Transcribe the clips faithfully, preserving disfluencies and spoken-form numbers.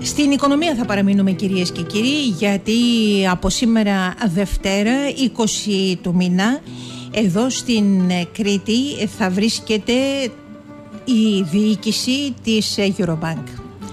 Στην οικονομία θα παραμείνουμε, κυρίες και κύριοι, γιατί από σήμερα Δευτέρα, είκοσι του μήνα, εδώ στην Κρήτη θα βρίσκεται η διοίκηση της Eurobank.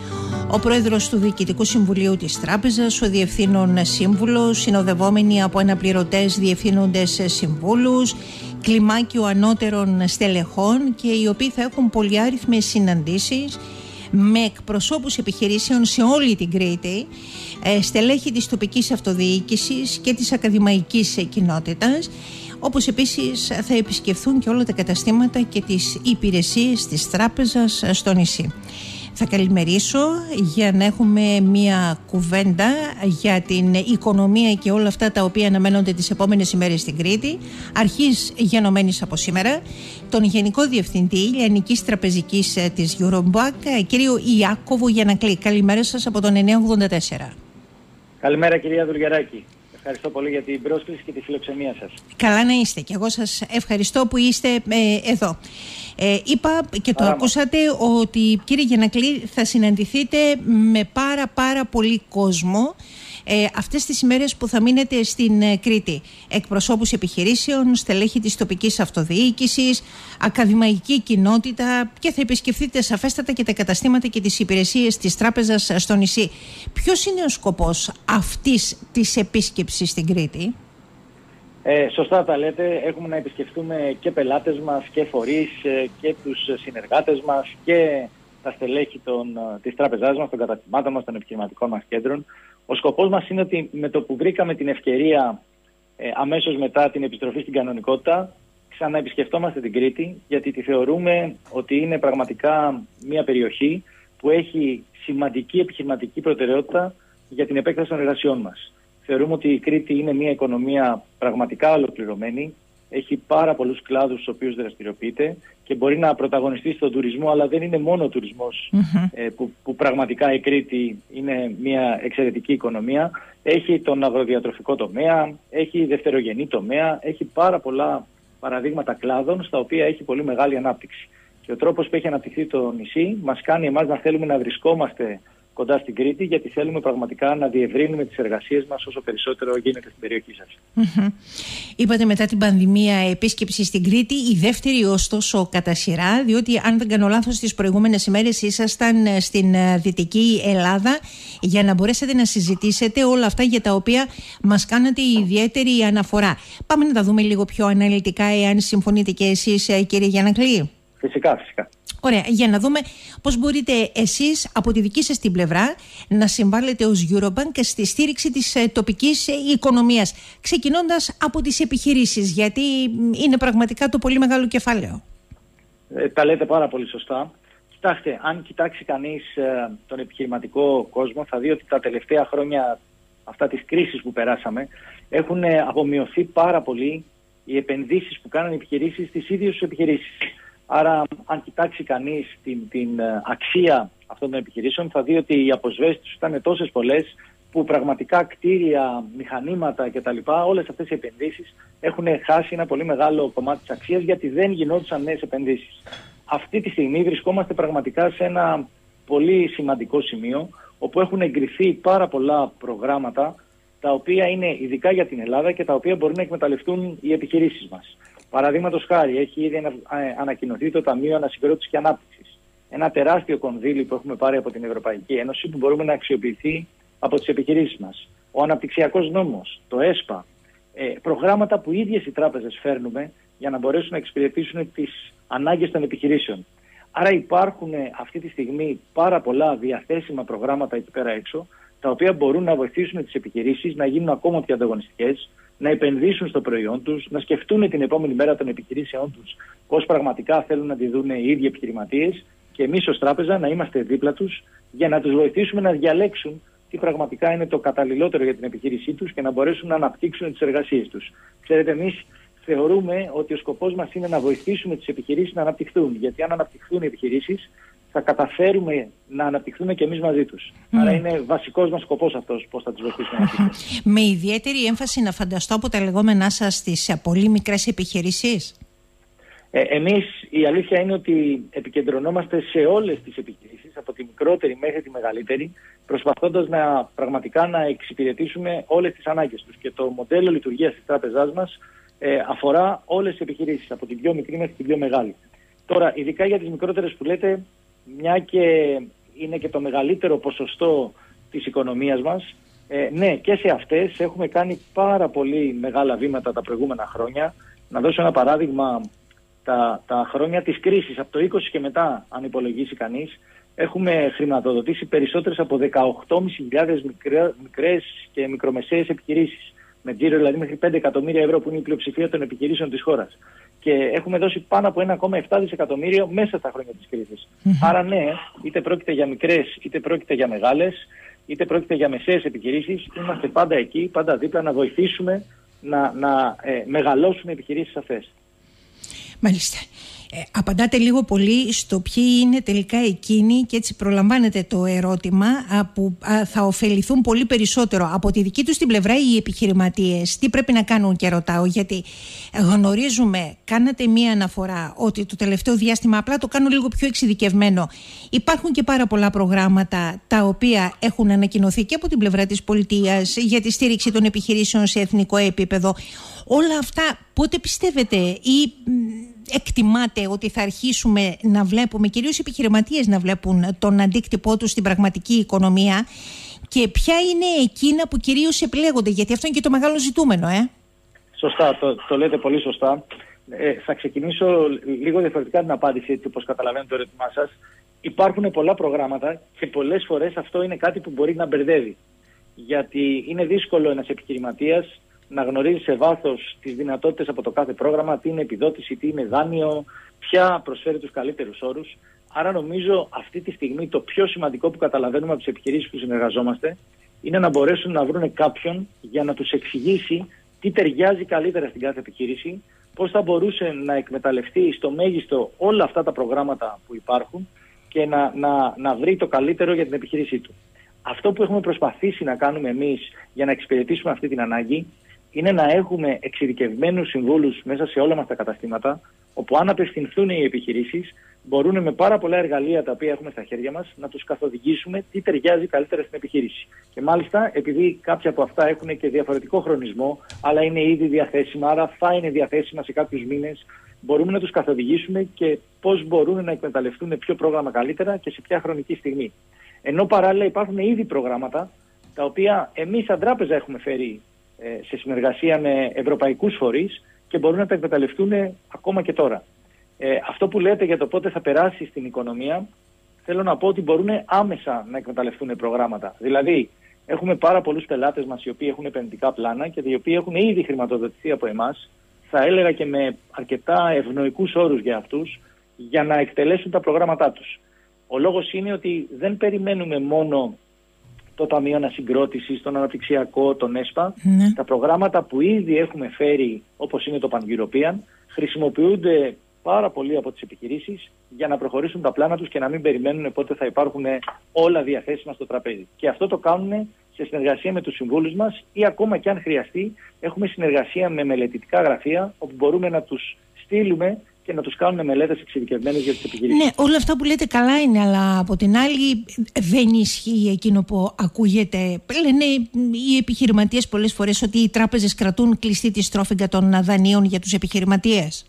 Ο πρόεδρος του Διοικητικού Συμβουλίου της Τράπεζας, ο διευθύνων σύμβουλος, συνοδευόμενοι από αναπληρωτές διευθύνοντες συμβούλους, κλιμάκιο ανώτερων στελεχών, και οι οποίοι θα έχουν πολυάριθμες συναντήσεις με εκπροσώπους επιχειρήσεων σε όλη την Κρήτη, στελέχη της τοπικής αυτοδιοίκησης και της ακαδημαϊκής κοινότητας, όπως επίσης θα επισκεφθούν και όλα τα καταστήματα και τις υπηρεσίες της τράπεζας στο νησί. Θα καλημερίσω για να έχουμε μια κουβέντα για την οικονομία και όλα αυτά τα οποία αναμένονται τις επόμενες ημέρες στην Κρήτη, αρχής γενομένης από σήμερα, τον Γενικό Διευθυντή Λιανικής Τραπεζικής της Eurobank, κύριο Ιάκωβο Γιαννακλή. Καλημέρα σας από τον εννιά ογδόντα τέσσερα. Καλημέρα, κυρία Δουλγεράκη. Ευχαριστώ πολύ για την πρόσκληση και τη φιλοξενία σας. Καλά να είστε, και εγώ σας ευχαριστώ που είστε ε, εδώ. Ε, είπα και το Άρα, ακούσατε ότι, κύριε Γιαννακλή, θα συναντηθείτε με πάρα πάρα πολύ κόσμο ε, αυτές τις ημέρες που θα μείνετε στην ε, Κρήτη. Εκπροσώπους επιχειρήσεων, στελέχη της τοπικής αυτοδιοίκησης, ακαδημαϊκή κοινότητα, και θα επισκεφθείτε σαφέστατα και τα καταστήματα και τις υπηρεσίες της τράπεζας στο νησί. Ποιος είναι ο σκοπός αυτής της επίσκεψης στην Κρήτη? Ε, σωστά τα λέτε. Έχουμε να επισκεφτούμε και πελάτες μας και φορείς και τους συνεργάτες μας και τα στελέχη των, της τράπεζάς μας, των καταστημάτων μας, των επιχειρηματικών μας κέντρων. Ο σκοπός μας είναι ότι με το που βρήκαμε την ευκαιρία ε, αμέσως μετά την επιστροφή στην κανονικότητα, ξαναεπισκεφτόμαστε την Κρήτη, γιατί τη θεωρούμε ότι είναι πραγματικά μια περιοχή που έχει σημαντική επιχειρηματική προτεραιότητα για την επέκταση των εργασιών μας. Θεωρούμε ότι η Κρήτη είναι μια οικονομία πραγματικά ολοκληρωμένη, έχει πάρα πολλούς κλάδους στους οποίους δραστηριοποιείται και μπορεί να πρωταγωνιστεί στον τουρισμό, αλλά δεν είναι μόνο ο τουρισμός mm-hmm. ε, που, που πραγματικά η Κρήτη είναι μια εξαιρετική οικονομία. Έχει τον αγροδιατροφικό τομέα, έχει δευτερογενή τομέα, έχει πάρα πολλά παραδείγματα κλάδων στα οποία έχει πολύ μεγάλη ανάπτυξη. Και ο τρόπος που έχει αναπτυχθεί το νησί μας κάνει εμάς να θέλουμε να βρισκόμαστε κοντά στην Κρήτη, γιατί θέλουμε πραγματικά να διευρύνουμε τις εργασίες μας όσο περισσότερο γίνεται στην περιοχή σας. Mm-hmm. Είπατε μετά την πανδημία επίσκεψη στην Κρήτη, η δεύτερη ωστόσο κατά σειρά, διότι αν δεν κάνω λάθος τις προηγούμενες ημέρες ήσασταν στην Δυτική Ελλάδα για να μπορέσετε να συζητήσετε όλα αυτά για τα οποία μας κάνατε ιδιαίτερη αναφορά. Πάμε να τα δούμε λίγο πιο αναλυτικά, εάν συμφωνείτε και εσείς, κύριε Γιαννακλή. Φυσικά, φυσικά. Ωραία, για να δούμε πώς μπορείτε εσείς από τη δική σας την πλευρά να συμβάλλετε ως Eurobank στη στήριξη της ε, τοπικής ε, οικονομίας, ξεκινώντας από τις επιχειρήσεις, γιατί είναι πραγματικά το πολύ μεγάλο κεφάλαιο. Ε, τα λέτε πάρα πολύ σωστά. Κοιτάξτε, αν κοιτάξει κανείς ε, τον επιχειρηματικό κόσμο, θα δει ότι τα τελευταία χρόνια αυτά της κρίσης που περάσαμε έχουν ε, απομειωθεί πάρα πολύ οι επενδύσεις που κάνουν οι επιχειρήσεις στις ίδιες τις επιχειρήσεις. Άρα, αν κοιτάξει κανείς την, την αξία αυτών των επιχειρήσεων, θα δει ότι οι αποσβέσεις τους ήταν τόσες πολλές που πραγματικά κτίρια, μηχανήματα κτλ. Όλες αυτές οι επενδύσεις έχουν χάσει ένα πολύ μεγάλο κομμάτι της αξίας, γιατί δεν γινόντουσαν νέες επενδύσεις. Αυτή τη στιγμή βρισκόμαστε πραγματικά σε ένα πολύ σημαντικό σημείο, όπου έχουν εγκριθεί πάρα πολλά προγράμματα, τα οποία είναι ειδικά για την Ελλάδα και τα οποία μπορούν να εκμεταλλευτούν οι επιχειρήσεις μας. Παραδείγματος χάρη, έχει ήδη ανακοινωθεί το Ταμείο Ανασυγκρότησης και Ανάπτυξης. Ένα τεράστιο κονδύλι που έχουμε πάρει από την Ευρωπαϊκή Ένωση, που μπορούμε να αξιοποιηθεί από τις επιχειρήσεις μας. Ο Αναπτυξιακός Νόμος, το ΕΣΠΑ, ε, προγράμματα που οι ίδιες οι τράπεζες φέρνουμε για να μπορέσουν να εξυπηρετήσουν τις ανάγκες των επιχειρήσεων. Άρα υπάρχουν αυτή τη στιγμή πάρα πολλά διαθέσιμα προγράμματα εκεί πέρα έξω, τα οποία μπορούν να βοηθήσουν τις επιχειρήσεις να γίνουν ακόμα πιο ανταγωνιστικές, να επενδύσουν στο προϊόν τους, να σκεφτούν την επόμενη μέρα των επιχειρήσεών τους πώς πραγματικά θέλουν να τη δουν οι ίδιοι επιχειρηματίες, και εμείς ως τράπεζα να είμαστε δίπλα τους για να τους βοηθήσουμε να διαλέξουν τι πραγματικά είναι το καταλληλότερο για την επιχείρησή τους και να μπορέσουν να αναπτύξουν τις εργασίες τους. Ξέρετε, εμείς θεωρούμε ότι ο σκοπός μας είναι να βοηθήσουμε τις επιχειρήσεις να αναπτυχθούν, γιατί αν αναπτυχθούν οι επιχειρήσεις, θα καταφέρουμε να αναπτυχθούμε και εμείς μαζί τους. Mm. Άρα είναι βασικός μας σκοπός αυτός, πώς θα τους βοηθήσουμε να αναπτυχθούν. Με ιδιαίτερη έμφαση να φανταστώ από τα λεγόμενά σας στις πολύ μικρές επιχειρήσεις. Ε, εμείς η αλήθεια είναι ότι επικεντρωνόμαστε σε όλες τις επιχειρήσεις, από τη μικρότερη μέχρι τη μεγαλύτερη. προσπαθώντας να πραγματικά να εξυπηρετήσουμε όλες τις ανάγκες τους. Και το μοντέλο λειτουργίας της τράπεζάς μας ε, αφορά όλες τις επιχειρήσεις, από την πιο μικρή μέχρι την πιο μεγάλη. Τώρα, ειδικά για τις μικρότερες που λέτε, μια και είναι και το μεγαλύτερο ποσοστό της οικονομίας μας, ε, ναι, και σε αυτές έχουμε κάνει πάρα πολύ μεγάλα βήματα τα προηγούμενα χρόνια. Να δώσω ένα παράδειγμα, τα, τα χρόνια της κρίσης, από το είκοσι και μετά, αν υπολογίσει κανείς, έχουμε χρηματοδοτήσει περισσότερες από δεκαοκτώ χιλιάδες μικρές και μικρομεσαίες επιχειρήσεις, με τζίρο δηλαδή μέχρι πέντε εκατομμύρια ευρώ, που είναι η πλειοψηφία των επιχειρήσεων της χώρας. Και έχουμε δώσει πάνω από ένα κόμμα επτά δισεκατομμύριο μέσα στα χρόνια της κρίσης. Mm-hmm. Άρα ναι, είτε πρόκειται για μικρές, είτε πρόκειται για μεγάλες, είτε πρόκειται για μεσαίες επιχειρήσεις, είμαστε πάντα εκεί, πάντα δίπλα να βοηθήσουμε να, να ε, μεγαλώσουν οι επιχειρήσεις αυτές. Μάλιστα. Ε, απαντάτε λίγο πολύ στο ποιοι είναι τελικά εκείνοι, και έτσι προλαμβάνετε το ερώτημα, α, που α, θα ωφεληθούν πολύ περισσότερο από τη δική τους την πλευρά οι επιχειρηματίες. Τι πρέπει να κάνουν, και ρωτάω, γιατί γνωρίζουμε, κάνατε μία αναφορά ότι το τελευταίο διάστημα, απλά το κάνω λίγο πιο εξειδικευμένο, υπάρχουν και πάρα πολλά προγράμματα τα οποία έχουν ανακοινωθεί και από την πλευρά της πολιτείας για τη στήριξη των επιχειρήσεων σε εθνικό επίπεδο. Όλα αυτά πότε πιστεύετε ή εκτιμάτε ότι θα αρχίσουμε να βλέπουμε, κυρίως οι επιχειρηματίες να βλέπουν τον αντίκτυπό τους στην πραγματική οικονομία, και ποια είναι εκείνα που κυρίως επιλέγονται, γιατί αυτό είναι και το μεγάλο ζητούμενο, ε? Σωστά, το, το λέτε πολύ σωστά. Ε, θα ξεκινήσω λίγο διαφορετικά την απάντηση, έτσι όπως καταλαβαίνω το ερώτημά σας. Υπάρχουν πολλά προγράμματα και πολλές φορές αυτό είναι κάτι που μπορεί να μπερδεύει. Γιατί είναι δύσκολο ένας επιχειρηματίας να γνωρίζει σε βάθος τις δυνατότητες από το κάθε πρόγραμμα, τι είναι επιδότηση, τι είναι δάνειο, ποια προσφέρει τους καλύτερους όρους. Άρα νομίζω αυτή τη στιγμή το πιο σημαντικό που καταλαβαίνουμε από τις επιχειρήσεις που συνεργαζόμαστε είναι να μπορέσουν να βρουν κάποιον για να τους εξηγήσει τι ταιριάζει καλύτερα στην κάθε επιχείρηση, πώς θα μπορούσε να εκμεταλλευτεί στο μέγιστο όλα αυτά τα προγράμματα που υπάρχουν και να, να, να βρει το καλύτερο για την επιχείρησή του. Αυτό που έχουμε προσπαθήσει να κάνουμε εμείς για να εξυπηρετήσουμε αυτή την ανάγκη είναι να έχουμε εξειδικευμένους συμβούλους μέσα σε όλα μας τα καταστήματα, όπου αν απευθυνθούν οι επιχειρήσεις, μπορούν με πάρα πολλά εργαλεία τα οποία έχουμε στα χέρια μας να τους καθοδηγήσουμε τι ταιριάζει καλύτερα στην επιχείρηση. Και μάλιστα, επειδή κάποια από αυτά έχουν και διαφορετικό χρονισμό, αλλά είναι ήδη διαθέσιμα, άρα θα είναι διαθέσιμα σε κάποιους μήνες, μπορούμε να τους καθοδηγήσουμε και πώς μπορούν να εκμεταλλευτούν ποιο πρόγραμμα καλύτερα και σε ποια χρονική στιγμή. Ενώ παράλληλα υπάρχουν ήδη προγράμματα τα οποία εμείς σαν τράπεζα έχουμε φέρει σε συνεργασία με ευρωπαϊκούς φορείς και μπορούν να τα εκμεταλλευτούν ακόμα και τώρα. Ε, αυτό που λέτε για το πότε θα περάσει στην οικονομία, θέλω να πω ότι μπορούν άμεσα να εκμεταλλευτούν προγράμματα. Δηλαδή, έχουμε πάρα πολλούς πελάτες μας οι οποίοι έχουν επενδυτικά πλάνα και οι οποίοι έχουν ήδη χρηματοδοτηθεί από εμάς, θα έλεγα και με αρκετά ευνοϊκούς όρους για αυτούς, για να εκτελέσουν τα προγράμματά τους. Ο λόγος είναι ότι δεν περιμένουμε μόνο το Ταμείο Ανασυγκρότησης, τον Αναπτυξιακό, τον ΕΣΠΑ. Ναι. Τα προγράμματα που ήδη έχουμε φέρει, όπως είναι το Pan-European, χρησιμοποιούνται πάρα πολύ από τις επιχειρήσεις για να προχωρήσουν τα πλάνα τους και να μην περιμένουν πότε θα υπάρχουν όλα διαθέσιμα στο τραπέζι. Και αυτό το κάνουν σε συνεργασία με τους συμβούλους μας, ή ακόμα και αν χρειαστεί, έχουμε συνεργασία με μελετητικά γραφεία, όπου μπορούμε να τους στείλουμε και να τους κάνουν μελέτες εξειδικευμένες για τις επιχειρήσεις. Ναι, όλα αυτά που λέτε καλά είναι, αλλά από την άλλη δεν ισχύει εκείνο που ακούγεται. Λένε οι επιχειρηματίες πολλές φορές ότι οι τράπεζες κρατούν κλειστή τη στρόφιγγα των δανείων για τους επιχειρηματίες.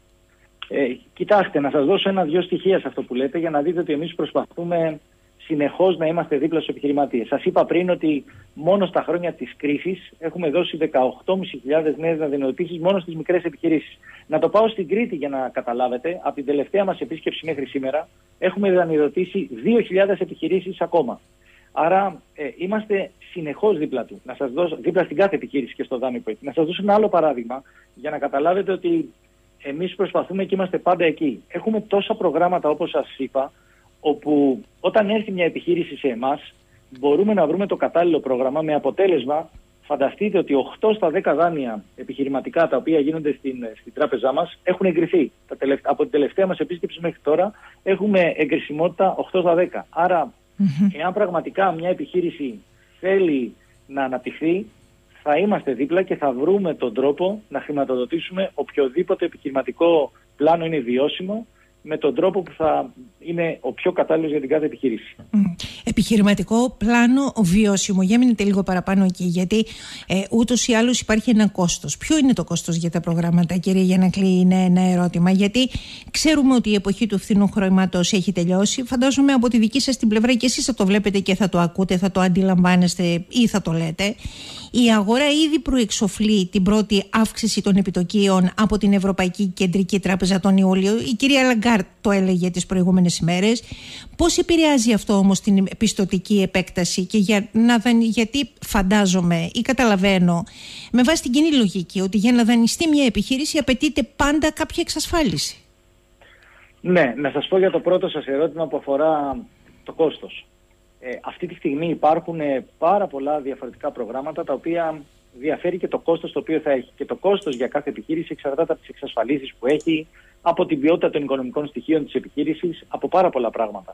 Ε, κοιτάξτε, να σας δώσω ένα-δυο στοιχεία σε αυτό που λέτε, για να δείτε ότι εμείς προσπαθούμε συνεχώς να είμαστε δίπλα στους επιχειρηματίες. Σας είπα πριν ότι μόνο στα χρόνια της κρίσης έχουμε δώσει δεκαοκτώ χιλιάδες νέες δανειοδοτήσεις μόνο στις μικρές επιχειρήσεις. Να το πάω στην Κρήτη για να καταλάβετε. Από την τελευταία μας επίσκεψη μέχρι σήμερα έχουμε δανειοδοτήσει δύο χιλιάδες επιχειρήσεις ακόμα. Άρα ε, είμαστε συνεχώς δίπλα του. Να σας δώσω, δίπλα στην κάθε επιχείρηση και στο δάνειο που έχει. Να σας δώσω ένα άλλο παράδειγμα για να καταλάβετε ότι εμείς προσπαθούμε και είμαστε πάντα εκεί. Έχουμε τόσα προγράμματα, όπως σας είπα, όπου όταν έρθει μια επιχείρηση σε εμάς, μπορούμε να βρούμε το κατάλληλο πρόγραμμα, με αποτέλεσμα, φανταστείτε ότι οκτώ στα δέκα δάνεια επιχειρηματικά τα οποία γίνονται στην, στην τράπεζά μας έχουν εγκριθεί. Τα τελευταία, από την τελευταία μας επίσκεψη μέχρι τώρα έχουμε εγκρισιμότητα οκτώ στα δέκα. Άρα, mm-hmm. εάν πραγματικά μια επιχείρηση θέλει να αναπτυχθεί, θα είμαστε δίπλα και θα βρούμε τον τρόπο να χρηματοδοτήσουμε οποιοδήποτε επιχειρηματικό πλάνο είναι βιώσιμο, με τον τρόπο που θα είναι ο πιο κατάλληλος για την κάθε επιχείρηση. Επιχειρηματικό πλάνο βιώσιμο. Για μείνετε λίγο παραπάνω εκεί, γιατί ε, ούτως ή άλλως υπάρχει ένα κόστος. Ποιο είναι το κόστος για τα προγράμματα, κύριε Γιαννακλή, είναι ένα ερώτημα. Γιατί ξέρουμε ότι η εποχή του φθηνού χρήματος έχει τελειώσει. Φαντάζομαι από τη δική σας την πλευρά, και εσείς θα το βλέπετε και θα το ακούτε, θα το αντιλαμβάνεστε ή θα το λέτε. Η αγορά ήδη προεξοφλεί την πρώτη αύξηση των επιτοκίων από την Ευρωπαϊκή Κεντρική Τράπεζα τον Ιούλιο. Η κυρία Λαγκάρτ το έλεγε τις προηγούμενες ημέρες. Πώς επηρεάζει αυτό όμως την πιστωτική επέκταση, και για να δανει... γιατί φαντάζομαι ή καταλαβαίνω με βάση την κοινή λογική ότι για να δανειστεί μια επιχείρηση απαιτείται πάντα κάποια εξασφάλιση. Ναι, να σας πω για το πρώτο σας ερώτημα που αφορά το κόστος. Ε, αυτή τη στιγμή υπάρχουν πάρα πολλά διαφορετικά προγράμματα τα οποία διαφέρει και το κόστος το οποίο θα έχει. Και το κόστος για κάθε επιχείρηση εξαρτάται από τις εξασφαλίσεις που έχει, από την ποιότητα των οικονομικών στοιχείων της επιχείρησης, από πάρα πολλά πράγματα.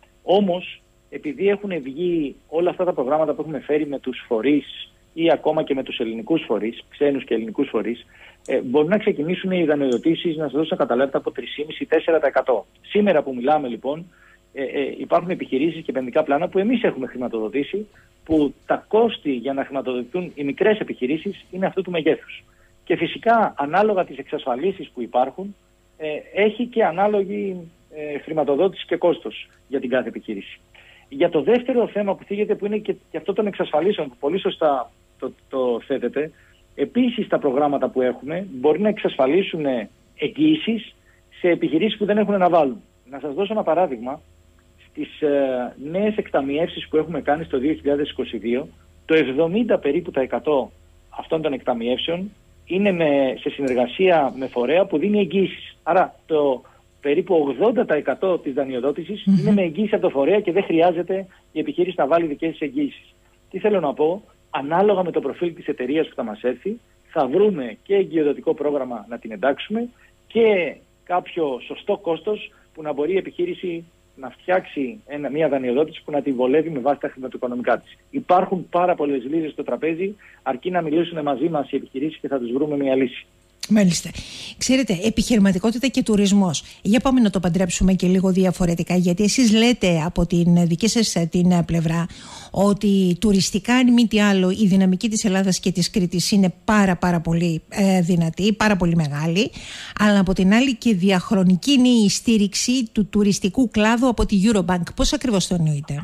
Όμως, επειδή έχουν βγει όλα αυτά τα προγράμματα που έχουμε φέρει με τους φορείς ή ακόμα και με τους ελληνικούς φορείς, ξένους και ελληνικούς φορείς, ε, μπορούν να ξεκινήσουν οι δανειοδοτήσεις, να σας δώσω να καταλάβετε, από τρία κόμμα πέντε με τέσσερα τοις εκατό. Σήμερα που μιλάμε λοιπόν, Ε, ε, υπάρχουν επιχειρήσεις και επενδυτικά πλάνα που εμείς έχουμε χρηματοδοτήσει, που τα κόστη για να χρηματοδοτηθούν οι μικρές επιχειρήσεις είναι αυτού του μεγέθους. Και φυσικά ανάλογα τις εξασφαλίσεις που υπάρχουν, ε, έχει και ανάλογη ε, χρηματοδότηση και κόστος για την κάθε επιχείρηση. Για το δεύτερο θέμα που θίγεται, που είναι και, και αυτό των εξασφαλίσεων, που πολύ σωστά το, το θέτεται, επίσης τα προγράμματα που έχουμε μπορεί να εξασφαλίσουν εγγύησεις σε επιχειρήσεις που δεν έχουν να βάλουν. Να σας δώσω ένα παράδειγμα. Στις ε, νέες εκταμιεύσεις που έχουμε κάνει στο δύο χιλιάδες είκοσι δύο, το εβδομήντα περίπου τα εκατό αυτών των εκταμιεύσεων είναι με, σε συνεργασία με φορέα που δίνει εγγύησεις. Άρα το περίπου ογδόντα τοις εκατό της δανειοδότησης mm-hmm. είναι με εγγύηση από το φορέα και δεν χρειάζεται η επιχείρηση να βάλει δικές της εγγύησεις. Τι θέλω να πω, ανάλογα με το προφίλ της εταιρείας που θα μας έρθει, θα βρούμε και εγγυοδοτικό πρόγραμμα να την εντάξουμε και κάποιο σωστό κόστος που να μπορεί η επιχείρηση να φτιάξει ένα, μια δανειοδότηση που να τη βολεύει με βάση τα χρηματοοικονομικά της. Υπάρχουν πάρα πολλές λύσεις στο τραπέζι, αρκεί να μιλήσουν μαζί μας οι επιχειρήσεις και θα τους βρούμε μια λύση. Μάλιστα. Ξέρετε, επιχειρηματικότητα και τουρισμός. Για πάμε να το παντρέψουμε και λίγο διαφορετικά, γιατί εσείς λέτε από την δική σας την πλευρά ότι τουριστικά, αν μη τι άλλο, η δυναμική της Ελλάδας και της Κρήτης είναι πάρα πάρα πολύ ε, δυνατή, πάρα πολύ μεγάλη, αλλά από την άλλη και διαχρονική είναι η στήριξη του τουριστικού κλάδου από τη Eurobank. Πώς ακριβώς το εννοείτε?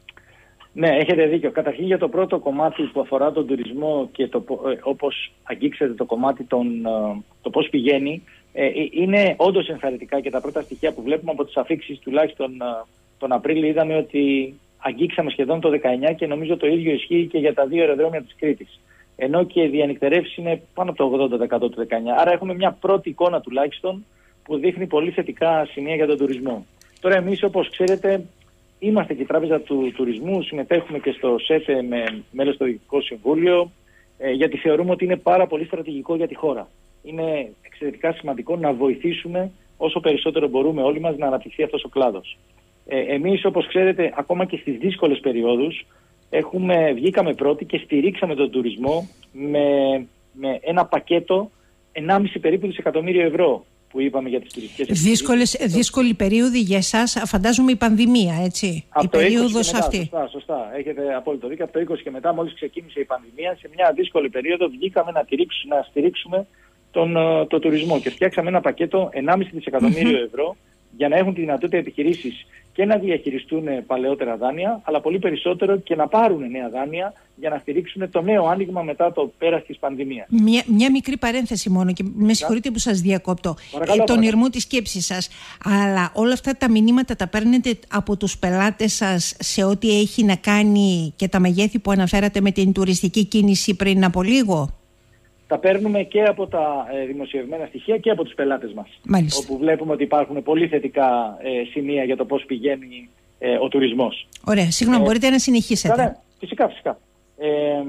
Ναι, έχετε δίκιο. Καταρχήν για το πρώτο κομμάτι που αφορά τον τουρισμό και το, ε, όπως αγγίξετε το κομμάτι των, ε, το πώς πηγαίνει, ε, είναι όντως ενθαρρυντικά και τα πρώτα στοιχεία που βλέπουμε από τις αφίξεις τουλάχιστον ε, τον Απρίλιο είδαμε ότι αγγίξαμε σχεδόν το δεκαεννιά και νομίζω το ίδιο ισχύει και για τα δύο αεροδρόμια της Κρήτης. Ενώ και οι διανυκτερεύσεις είναι πάνω από το ογδόντα τοις εκατό του δεκαεννιά. Άρα έχουμε μια πρώτη εικόνα τουλάχιστον που δείχνει πολύ θετικά σημεία για τον τουρισμό. Τώρα εμείς, όπως ξέρετε, είμαστε και η Τράπεζα του Τουρισμού, συμμετέχουμε και στο ΣΕΤΕ με μέλος στο Διοικητικό Συμβούλιο, ε, γιατί θεωρούμε ότι είναι πάρα πολύ στρατηγικό για τη χώρα. Είναι εξαιρετικά σημαντικό να βοηθήσουμε όσο περισσότερο μπορούμε όλοι μας να αναπτυχθεί αυτός ο κλάδος. Ε, εμείς, όπως ξέρετε, ακόμα και στις δύσκολες περιόδους, έχουμε, βγήκαμε πρώτοι και στηρίξαμε τον τουρισμό με, με ένα πακέτο ενάμιση περίπου δισεκατομμύριο ευρώ. Που είπαμε για τις τουριστικές Δύσκολες, δύσκολη περίοδη για εσάς, φαντάζομαι η πανδημία, έτσι. Από η το περίοδος μετά, αυτή. Σωστά, σωστά. Έχετε απόλυτο δίκιο. Από το είκοσι και μετά, μόλις ξεκίνησε η πανδημία, σε μια δύσκολη περίοδο βγήκαμε να, τυρίξουμε, να στηρίξουμε τον το τουρισμό και φτιάξαμε ένα πακέτο ενάμιση δισεκατομμύριο mm-hmm. ευρώ για να έχουν τη δυνατότητα επιχειρήσεις και να διαχειριστούν παλαιότερα δάνεια, αλλά πολύ περισσότερο και να πάρουν νέα δάνεια για να στηρίξουν το νέο άνοιγμα μετά το πέρας της πανδημίας. Μια, μια μικρή παρένθεση μόνο και με συγχωρείτε που σας διακόπτω. Παρακαλώ, ε, τον ηρμό της σκέψης σας. Αλλά όλα αυτά τα μηνύματα τα παίρνετε από τους πελάτες σας σε ό,τι έχει να κάνει και τα μεγέθη που αναφέρατε με την τουριστική κίνηση πριν από λίγο? Τα παίρνουμε και από τα ε, δημοσιευμένα στοιχεία και από τους πελάτες μας. Μάλιστα. Όπου βλέπουμε ότι υπάρχουν πολύ θετικά ε, σημεία για το πώς πηγαίνει ε, ο τουρισμός. Ωραία. Συγγνώμη, ε, μπορείτε να συνεχίσετε. Άρα, φυσικά, φυσικά. Ε,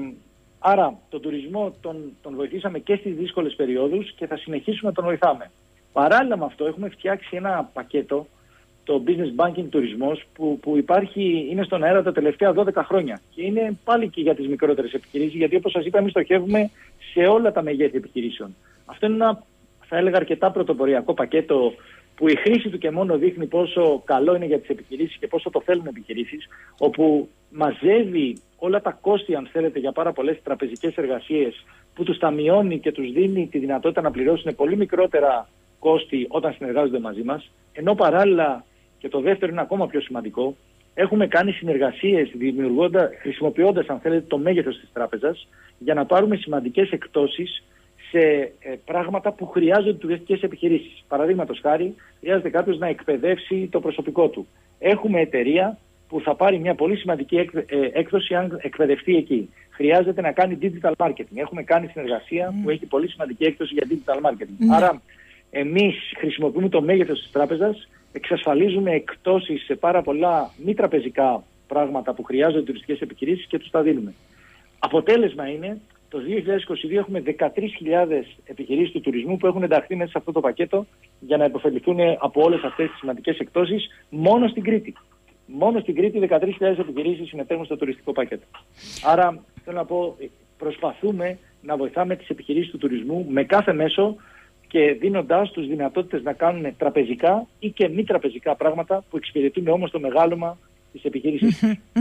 άρα, τον τουρισμό τον, τον βοηθήσαμε και στις δύσκολες περιόδους και θα συνεχίσουμε να τον βοηθάμε. Παράλληλα με αυτό, έχουμε φτιάξει ένα πακέτο, το Business Banking Τουρισμός, που, που υπάρχει, είναι στον αέρα τα τελευταία δώδεκα χρόνια. Και είναι πάλι και για τις μικρότερες επιχειρήσεις, γιατί όπως σας είπα, εμείς στοχεύουμε σε όλα τα μεγέθη επιχειρήσεων. Αυτό είναι ένα, θα έλεγα, αρκετά πρωτοποριακό πακέτο που η χρήση του και μόνο δείχνει πόσο καλό είναι για τις επιχειρήσεις και πόσο το θέλουν επιχειρήσεις, όπου μαζεύει όλα τα κόστη, αν θέλετε, για πάρα πολλές τραπεζικές εργασίες, που τους τα μειώνει και τους δίνει τη δυνατότητα να πληρώσουν πολύ μικρότερα κόστη όταν συνεργάζονται μαζί μας, ενώ παράλληλα, και το δεύτερο είναι ακόμα πιο σημαντικό, έχουμε κάνει συνεργασίες χρησιμοποιώντας, αν θέλετε, το μέγεθος της τράπεζας για να πάρουμε σημαντικές εκπτώσεις σε ε, πράγματα που χρειάζονται τουριστικές επιχειρήσεις. Παραδείγματος χάρη, χρειάζεται κάποιος να εκπαιδεύσει το προσωπικό του. Έχουμε εταιρεία που θα πάρει μια πολύ σημαντική έκ, ε, έκδοση αν εκπαιδευτεί εκεί. Χρειάζεται να κάνει digital marketing. Έχουμε κάνει συνεργασία mm. που έχει πολύ σημαντική έκδοση για digital marketing. Mm. Άρα, εμείς χρησιμοποιούμε το μέγεθος της τράπεζας, εξασφαλίζουμε εκπτώσεις σε πάρα πολλά μη τραπεζικά πράγματα που χρειάζονται τουριστικές επιχειρήσεις και τους τα δίνουμε. Αποτέλεσμα είναι, το δύο χιλιάδες είκοσι δύο έχουμε δεκατρείς χιλιάδες επιχειρήσεις του τουρισμού που έχουν ενταχθεί μέσα σε αυτό το πακέτο για να υποφεληθούν από όλες αυτές τις σημαντικές εκπτώσεις μόνο στην Κρήτη. Μόνο στην Κρήτη δεκατρείς χιλιάδες επιχειρήσεις συμμετέχουν στο τουριστικό πακέτο. Άρα, θέλω να πω, προσπαθούμε να βοηθάμε τις επιχειρήσεις του τουρισμού με κάθε μέσο και δίνοντάς τους δυνατότητες να κάνουν τραπεζικά ή και μη τραπεζικά πράγματα που εξυπηρετούν όμως το μεγάλωμα της επιχείρησης.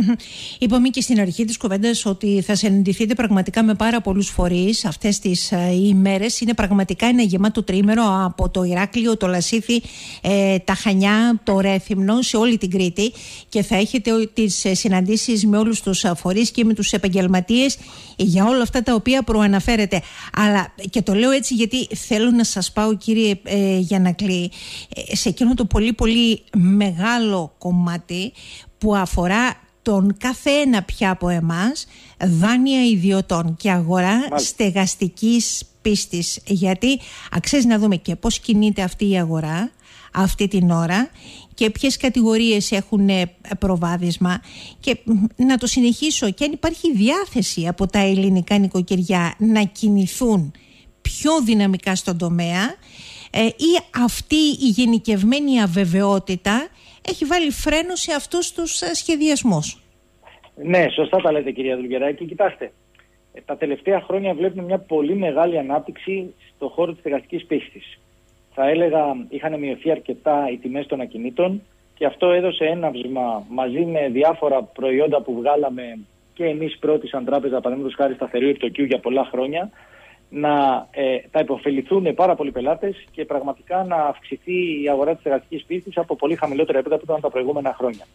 Είπαμε και στην αρχή της κουβέντας ότι θα συναντηθείτε πραγματικά με πάρα πολλούς φορείς αυτές τις ε, ημέρες. Είναι πραγματικά ένα γεμάτο τρίμερο από το Ηράκλειο, το Λασίθι, ε, τα Χανιά, το Ρέθυμνο, σε όλη την Κρήτη, και θα έχετε τις συναντήσεις με όλους τους φορείς και με τους επαγγελματίες για όλα αυτά τα οποία προαναφέρετε. Αλλά, και το λέω έτσι γιατί θέλω να σας πάω, κύριε ε, Γιαννακλή, ε, σε εκείνο το πολύ πολύ μεγάλο κομμάτι που αφορά τον κάθε ένα πια από εμάς, δάνεια ιδιωτών και αγορά Μάλιστα. στεγαστικής πίστης. Γιατί αξίζει να δούμε και πώς κινείται αυτή η αγορά αυτή την ώρα και ποιες κατηγορίες έχουν προβάδισμα, και να το συνεχίσω, και αν υπάρχει διάθεση από τα ελληνικά νοικοκυριά να κινηθούν πιο δυναμικά στον τομέα, ε, ή αυτή η γενικευμένη αβεβαιότητα έχει βάλει φρένο σε αυτούς τους σχεδιασμούς. Ναι, σωστά τα λέτε, κυρία Δουλγεράκη. Κοιτάξτε, τα τελευταία χρόνια βλέπουμε μια πολύ μεγάλη ανάπτυξη στον χώρο της στεγαστικής πίστης. Θα έλεγα, είχαν μειωθεί αρκετά οι τιμές των ακινήτων και αυτό έδωσε έναυσμα μαζί με διάφορα προϊόντα που βγάλαμε και εμείς πρώτοι σαν τράπεζα, παραδείγματος χάρη σταθερού επιτοκίου για πολλά χρόνια, να ε, τα υποφεληθούν πάρα πολλοί πελάτες και πραγματικά να αυξηθεί η αγορά της στεγαστικής πίστης από πολύ χαμηλότερα επίπεδα που ήταν τα προηγούμενα χρόνια.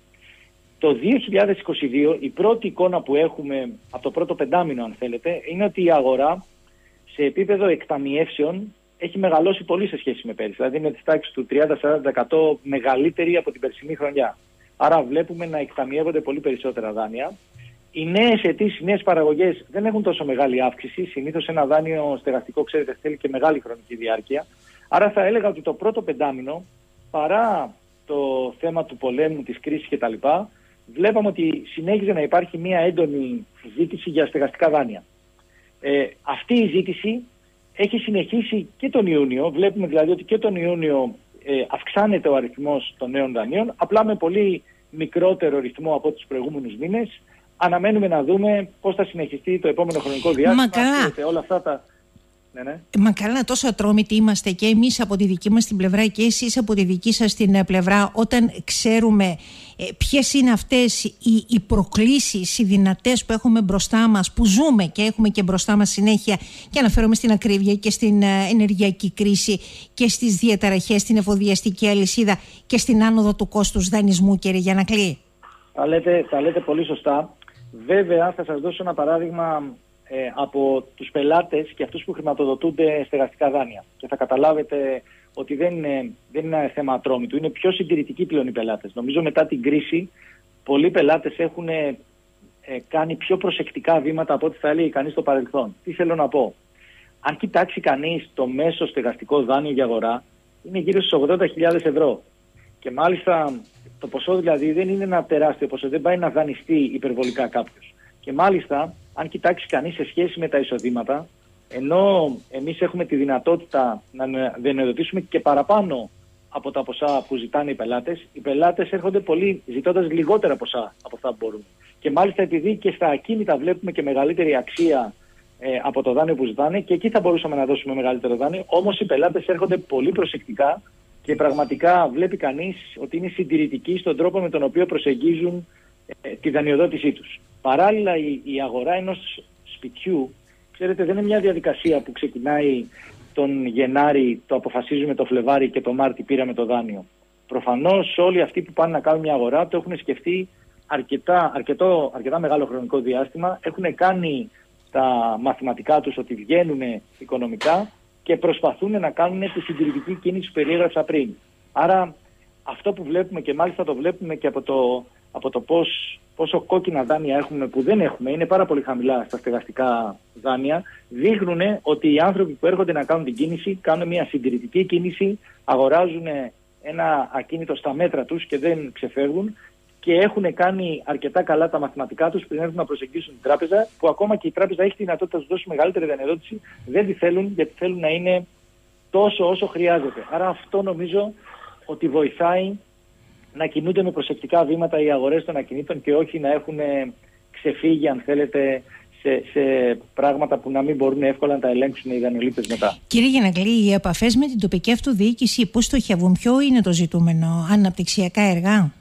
Το δύο χιλιάδες είκοσι δύο η πρώτη εικόνα που έχουμε από το πρώτο πεντάμηνο, αν θέλετε, είναι ότι η αγορά σε επίπεδο εκταμιεύσεων έχει μεγαλώσει πολύ σε σχέση με πέρυσι. Δηλαδή είναι της τάξης του τριάντα με σαράντα τοις εκατό μεγαλύτερη από την περσινή χρονιά. Άρα βλέπουμε να εκταμιεύονται πολύ περισσότερα δάνεια. Οι νέες αιτήσεις, οι νέες παραγωγές δεν έχουν τόσο μεγάλη αύξηση. Συνήθως ένα δάνειο στεγαστικό, ξέρετε, θέλει και μεγάλη χρονική διάρκεια. Άρα θα έλεγα ότι το πρώτο πεντάμηνο, παρά το θέμα του πολέμου, της κρίσης κτλ., βλέπαμε ότι συνέχιζε να υπάρχει μια έντονη ζήτηση για στεγαστικά δάνεια. Ε, αυτή η ζήτηση έχει συνεχίσει και τον Ιούνιο. Βλέπουμε δηλαδή ότι και τον Ιούνιο ε, αυξάνεται ο αριθμός των νέων δανείων, απλά με πολύ μικρότερο ρυθμό από τους προηγούμενους μήνες. Αναμένουμε να δούμε πώς θα συνεχιστεί το επόμενο χρονικό διάστημα. Μα καλά. Όλα αυτά τα... Ναι, ναι. Μα καλά, τόσο ατρόμητοι είμαστε και εμείς από τη δική μας την πλευρά και εσείς από τη δική σας την πλευρά, όταν ξέρουμε ε, ποιες είναι αυτές οι, οι προκλήσεις, οι δυνατές που έχουμε μπροστά μας, που ζούμε και έχουμε και μπροστά μας συνέχεια, και αναφέρομαι στην ακρίβεια και στην ε, ενεργειακή κρίση και στις διαταραχές, στην εφοδιαστική αλυσίδα και στην άνοδο του κόστους δανεισμού, κύριε Γιαννακλή. Τα λέτε, τα λέτε πολύ σωστά. Βέβαια, θα σας δώσω ένα παράδειγμα ε, από τους πελάτες και αυτούς που χρηματοδοτούνται στεγαστικά δάνεια. Και θα καταλάβετε ότι δεν είναι, δεν είναι ένα θέμα ατρόμητου, είναι πιο συντηρητικοί πλέον οι πελάτες. Νομίζω μετά την κρίση, πολλοί πελάτες έχουν ε, κάνει πιο προσεκτικά βήματα από ό,τι θα έλεγε κανείς στο παρελθόν. Τι θέλω να πω. Αν κοιτάξει κανείς το μέσο στεγαστικό δάνειο για αγορά, είναι γύρω στους ογδόντα χιλιάδες ευρώ. Και μάλιστα το ποσό δηλαδή δεν είναι ένα τεράστιο ποσό, δεν πάει να δανειστεί υπερβολικά κάποιος. Και μάλιστα, αν κοιτάξει κανείς σε σχέση με τα εισοδήματα, ενώ εμείς έχουμε τη δυνατότητα να δανειοδοτήσουμε και παραπάνω από τα ποσά που ζητάνε οι πελάτες, οι πελάτες έρχονται πολύ ζητώντας λιγότερα ποσά από αυτά που μπορούν. Και μάλιστα επειδή και στα ακίνητα βλέπουμε και μεγαλύτερη αξία ε, από το δάνειο που ζητάνε, και εκεί θα μπορούσαμε να δώσουμε μεγαλύτερο δάνειο, όμως οι πελάτες έρχονται πολύ προσεκτικά και πραγματικά βλέπει κανείς ότι είναι συντηρητικοί στον τρόπο με τον οποίο προσεγγίζουν ε, τη δανειοδότησή τους. Παράλληλα, η, η αγορά ενός σπιτιού, ξέρετε, δεν είναι μια διαδικασία που ξεκινάει τον Γενάρη, το αποφασίζουμε το Φλεβάρι και το Μάρτι πήραμε το δάνειο. Προφανώς όλοι αυτοί που πάνε να κάνουν μια αγορά το έχουν σκεφτεί αρκετά, αρκετό, αρκετά μεγάλο χρονικό διάστημα, έχουν κάνει τα μαθηματικά τους ότι βγαίνουν οικονομικά και προσπαθούν να κάνουν τη συντηρητική κίνηση που περιέγραψα πριν. Άρα αυτό που βλέπουμε, και μάλιστα το βλέπουμε και από το, από το πώς, πόσο κόκκινα δάνεια έχουμε που δεν έχουμε, είναι πάρα πολύ χαμηλά στα στεγαστικά δάνεια, δείχνουν ότι οι άνθρωποι που έρχονται να κάνουν την κίνηση κάνουν μια συντηρητική κίνηση, αγοράζουν ένα ακίνητο στα μέτρα τους και δεν ξεφεύγουν και έχουν κάνει αρκετά καλά τα μαθηματικά τους πριν έρθουν να προσεγγίσουν την τράπεζα, που ακόμα και η τράπεζα έχει τη δυνατότητα να τους δώσει μεγαλύτερη δανειοδότηση, δεν τη θέλουν γιατί θέλουν να είναι τόσο όσο χρειάζεται. Άρα αυτό νομίζω ότι βοηθάει να κινούνται με προσεκτικά βήματα οι αγορές των ακινήτων και όχι να έχουν ξεφύγει, αν θέλετε, σε, σε πράγματα που να μην μπορούν εύκολα να τα ελέγξουν οι δανειολήπτες μετά. Κύριε Γιαννακλή, οι επαφές με την τοπική αυτοδιοίκηση πού στοχεύουν, ποιο είναι το ζητούμενο, αναπτυξιακά έργα?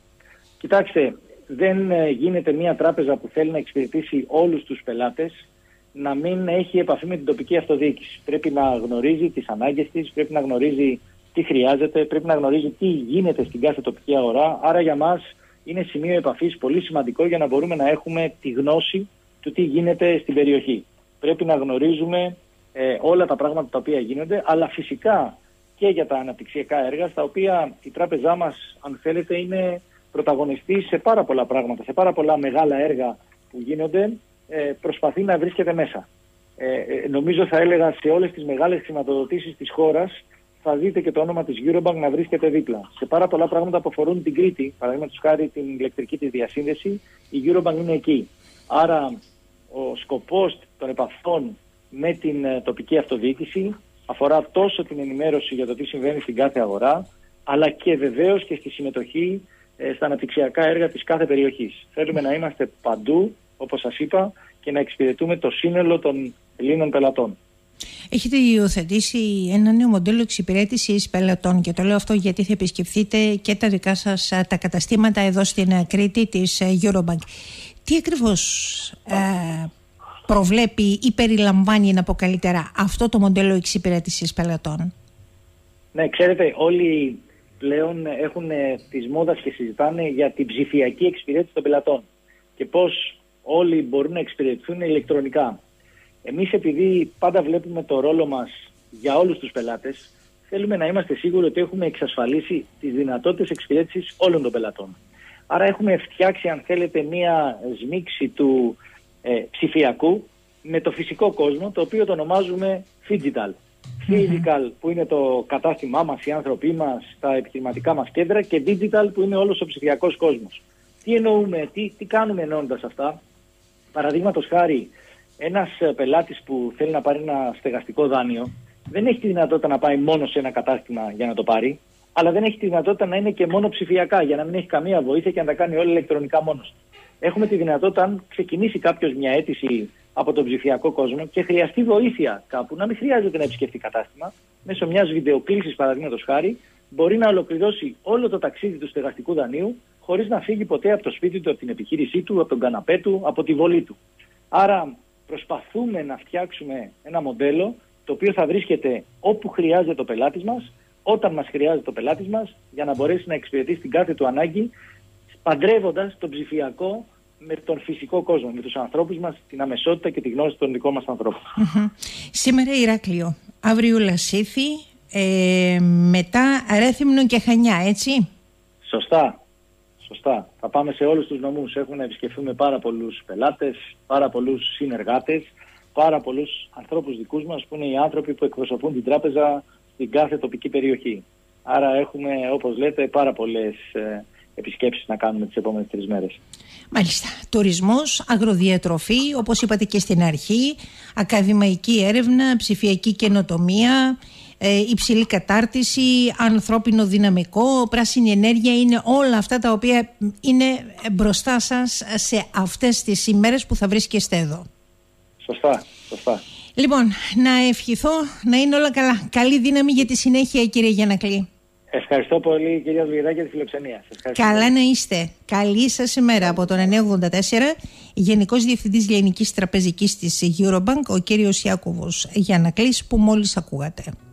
Κοιτάξτε, δεν γίνεται μια τράπεζα που θέλει να εξυπηρετήσει όλους τους πελάτες να μην έχει επαφή με την τοπική αυτοδιοίκηση. Πρέπει να γνωρίζει τις ανάγκες της, πρέπει να γνωρίζει τι χρειάζεται, πρέπει να γνωρίζει τι γίνεται στην κάθε τοπική αγορά. Άρα για μας είναι σημείο επαφής πολύ σημαντικό για να μπορούμε να έχουμε τη γνώση του τι γίνεται στην περιοχή. Πρέπει να γνωρίζουμε ε, όλα τα πράγματα τα οποία γίνονται, αλλά φυσικά και για τα αναπτυξιακά έργα, στα οποία η τράπεζά μας, αν θέλετε, είναι πρωταγωνιστής σε πάρα πολλά πράγματα, σε πάρα πολλά μεγάλα έργα που γίνονται, ε, προσπαθεί να βρίσκεται μέσα. Ε, ε, νομίζω θα έλεγα σε όλες τις μεγάλες χρηματοδοτήσεις της χώρας θα δείτε και το όνομα της Eurobank να βρίσκεται δίπλα. Σε πάρα πολλά πράγματα που αφορούν την Κρήτη, παραδείγματος χάρη την ηλεκτρική της διασύνδεση, η Eurobank είναι εκεί. Άρα ο σκοπός των επαφών με την ε, τοπική αυτοδιοίκηση αφορά τόσο την ενημέρωση για το τι συμβαίνει στην κάθε αγορά, αλλά και βεβαίως και στη συμμετοχή ε, στα αναπτυξιακά έργα της κάθε περιοχής. Θέλουμε να είμαστε παντού, όπως σας είπα, και να εξυπηρετούμε το σύνολο των Ελλήνων πελατών. Έχετε υιοθετήσει ένα νέο μοντέλο εξυπηρέτησης πελατών και το λέω αυτό γιατί θα επισκεφθείτε και τα δικά σας τα καταστήματα εδώ στην Κρήτη της Eurobank. Τι ακριβώς ε, προβλέπει ή περιλαμβάνει, να πω καλύτερα, αυτό το μοντέλο εξυπηρέτησης πελατών? Ναι, ξέρετε, όλοι πλέον έχουν της μόδας και συζητάνε για την ψηφιακή εξυπηρέτηση των πελατών και πώς όλοι μπορούν να εξυπηρετηθούν ηλεκτρονικά. Εμείς, επειδή πάντα βλέπουμε το ρόλο μας για όλους τους πελάτες, θέλουμε να είμαστε σίγουροι ότι έχουμε εξασφαλίσει τις δυνατότητες εξυπηρέτησης όλων των πελατών. Άρα έχουμε φτιάξει, αν θέλετε, μία σμίξη του ε, ψηφιακού με το φυσικό κόσμο, το οποίο το ονομάζουμε Phygital. Physical που είναι το κατάστημά μας, οι άνθρωποι μας, τα επιχειρηματικά μας κέντρα, και Digital που είναι όλος ο ψηφιακός κόσμος. Τι εννοούμε, τι, τι κάνουμε εννοώντας αυτά? Παραδείγματος χάρη, ένας πελάτης που θέλει να πάρει ένα στεγαστικό δάνειο δεν έχει τη δυνατότητα να πάει μόνο σε ένα κατάστημα για να το πάρει, αλλά δεν έχει τη δυνατότητα να είναι και μόνο ψηφιακά, για να μην έχει καμία βοήθεια και να τα κάνει όλα ηλεκτρονικά μόνος. Έχουμε τη δυνατότητα, αν ξεκινήσει κάποιος μια αίτηση από τον ψηφιακό κόσμο και χρειαστεί βοήθεια κάπου, να μην χρειάζεται να επισκεφτεί κατάστημα, μέσω μιας βιντεοκλήσης, παραδείγματος χάρη, μπορεί να ολοκληρώσει όλο το ταξίδι του στεγαστικού δανείου χωρίς να φύγει ποτέ από το σπίτι του, από την επιχείρησή του, από τον καναπέ του, από τη βολή του. Άρα προσπαθούμε να φτιάξουμε ένα μοντέλο το οποίο θα βρίσκεται όπου χρειάζεται ο πελάτης μας, όταν μας χρειάζεται ο πελάτης μας, για να μπορέσει να εξυπηρετήσει την κάθε του ανάγκη, παντρεύοντας τον ψηφιακό με τον φυσικό κόσμο, με τους ανθρώπους μας, την αμεσότητα και τη γνώση των δικών μας ανθρώπων. Mm-hmm. Σήμερα Ηράκλειο, αύριο Λασίθι, ε, μετά Ρέθυμνο και Χανιά, έτσι? Σωστά. Σωστά. Θα πάμε σε όλους τους νομούς. Έχουμε να επισκεφθούμε πάρα πολλούς πελάτες, πάρα πολλούς συνεργάτες, πάρα πολλούς ανθρώπους δικούς μας που είναι οι άνθρωποι που εκπροσωπούν την τράπεζα στην κάθε τοπική περιοχή. Άρα έχουμε, όπως λέτε, πάρα πολλές ε, επισκέψεις να κάνουμε τις επόμενες τρεις μέρες. Μάλιστα. Τουρισμός, αγροδιατροφή, όπως είπατε και στην αρχή, ακαδημαϊκή έρευνα, ψηφιακή καινοτομία, ε, υψηλή κατάρτιση, ανθρώπινο δυναμικό, πράσινη ενέργεια, είναι όλα αυτά τα οποία είναι μπροστά σας σε αυτές τις ημέρες που θα βρίσκεστε εδώ. Σωστά, σωστά. Λοιπόν, να ευχηθώ να είναι όλα καλά. Καλή δύναμη για τη συνέχεια, κύριε Γιαννακλή. Ευχαριστώ πολύ, κυρία Δουλγεδάκη, για τη φιλοξενία. Καλά να είστε. Καλή σας ημέρα. Από τον εννιακόσια ογδόντα τέσσερα, Γενικός Διευθυντής Λιανικής Τραπεζικής της Eurobank, ο κύριος Ιάκωβος Γιαννακλής, που μόλις ακούγατε.